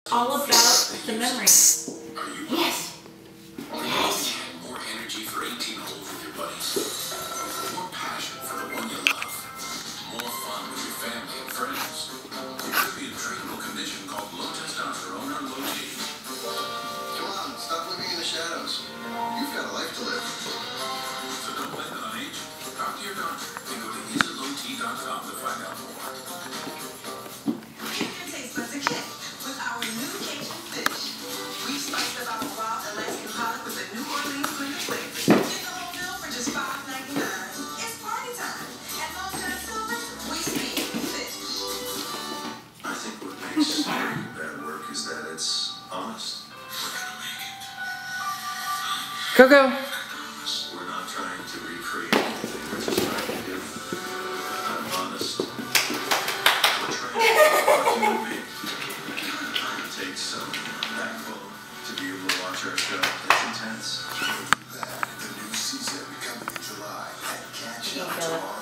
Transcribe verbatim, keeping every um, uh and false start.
all about the memory. Yes. Yes. More energy for eighteen holes with your buddies. More passion for the one you love. More fun with your family and friends. It could be a treatable condition called low testosterone or low T. Come on, stop living in the shadows. You've got a life to live. So don't blame it on age. Talk to your doctor and go to is it low T dot com to find out more. Keep your taste buds a kick with our new Cajun fish. We've spiced up our wild Alaskan pollock with a New Orleans blend of flavors. Get the whole meal for just five ninety-nine. It's party time. At Motel Silver, we speak fish. I think what makes bad work is that it's honest. We're gonna make it. Coco. We're not trying to recreate anything. We're just trying to give an honest. We're trying to document. It takes some backbone to be able to watch our show. It's intense. The new season coming in July at Catch You feel it?